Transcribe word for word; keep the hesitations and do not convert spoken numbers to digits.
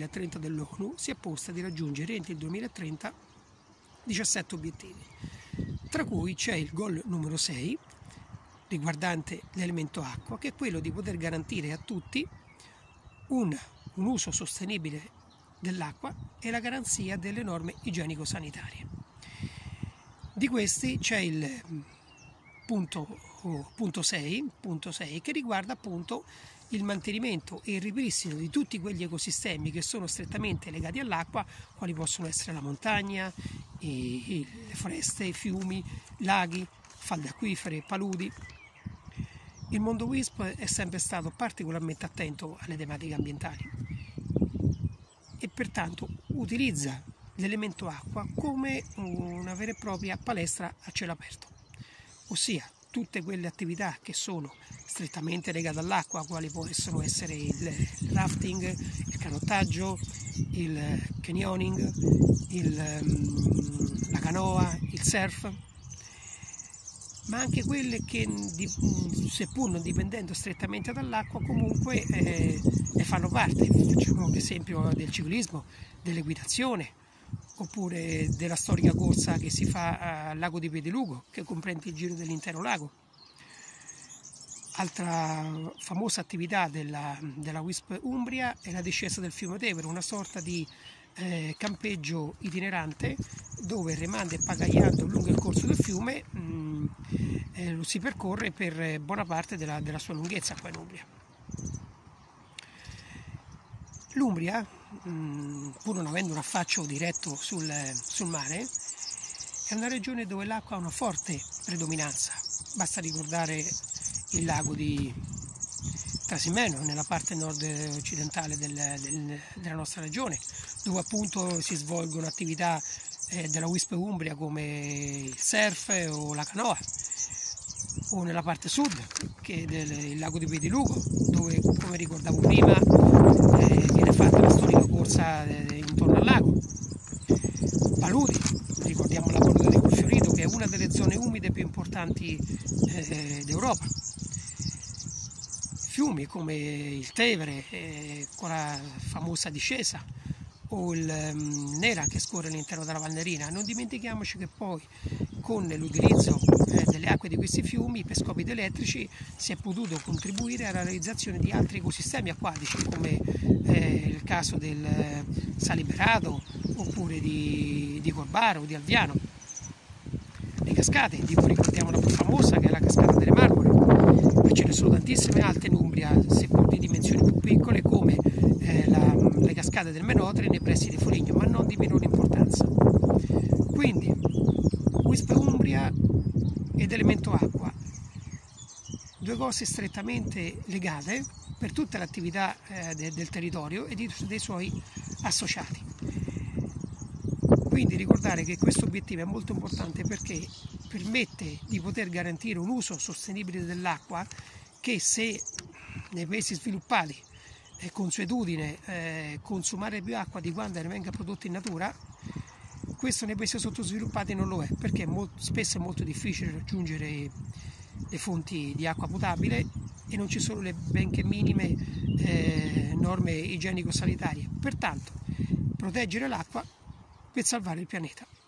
duemilatrenta dell'ONU si è posta di raggiungere entro il duemilatrenta diciassette obiettivi, tra cui c'è il goal numero sei riguardante l'elemento acqua, che è quello di poter garantire a tutti un, un uso sostenibile dell'acqua e la garanzia delle norme igienico-sanitarie. Di questi c'è il punto, oh, punto sei, punto sei che riguarda appunto il mantenimento e il ripristino di tutti quegli ecosistemi che sono strettamente legati all'acqua, quali possono essere la montagna, i, i, le foreste, i fiumi, laghi, falde acquifere, paludi. Il mondo W I S P è sempre stato particolarmente attento alle tematiche ambientali e pertanto utilizza l'elemento acqua come una vera e propria palestra a cielo aperto, ossia tutte quelle attività che sono strettamente legate all'acqua, quali possono essere il rafting, il canottaggio, il canyoning, il, la canoa, il surf, ma anche quelle che, seppur non dipendendo strettamente dall'acqua, comunque eh, ne fanno parte. Facciamo l'esempio del ciclismo, dell'equitazione, oppure della storica corsa che si fa al lago di Piedilugo, che comprende il giro dell'intero lago. Altra famosa attività della, della W I S P Umbria è la discesa del fiume Tevere, una sorta di eh, campeggio itinerante dove remando e pagaiando lungo il corso del fiume mh, eh, lo si percorre per buona parte della, della sua lunghezza qua in Umbria. L'Umbria, pur non avendo un affaccio diretto sul, sul mare, è una regione dove l'acqua ha una forte predominanza. Basta ricordare il lago di Trasimeno, nella parte nord-occidentale del, del, della nostra regione, dove appunto si svolgono attività eh, della W I S P Umbria come il surf o la canoa, o nella parte sud, che è del, il lago di Piedilugo, dove, come ricordavo prima, eh, viene fatta la storica corsa eh, intorno al lago. Paludi, ricordiamo la palude di Colfiorito, che è una delle zone umide più importanti eh, d'Europa. Fiumi come il Tevere, eh, con la famosa discesa, o il um, Nera che scorre all'interno della Valnerina. Non dimentichiamoci che poi con l'utilizzo eh, delle acque di questi fiumi per scopi elettrici si è potuto contribuire alla realizzazione di altri ecosistemi acquatici, come eh, il caso del eh, Saliberato, oppure di, di Corbaro, di Alviano. Le cascate, di cui ricordiamo la più famosa, che è la cascata delle Marmore, ma ce ne sono tantissime altre in Umbria, seppur di dimensioni più piccole, come eh, la, le cascate del Menotre nei pressi di Foligno, ma non di minore importanza. Quindi W I S P Umbria ed elemento acqua, due cose strettamente legate per tutta l'attività eh, de, del territorio e di, dei suoi associati. Quindi ricordare che questo obiettivo è molto importante perché permette di poter garantire un uso sostenibile dell'acqua che, se nei paesi sviluppati è consuetudine eh, consumare più acqua di quanta ne venga prodotta in natura, questo nei paesi sottosviluppati non lo è, perché molto, spesso è molto difficile raggiungere le fonti di acqua potabile e non ci sono le benché minime eh, norme igienico-sanitarie. Pertanto proteggere l'acqua per salvare il pianeta.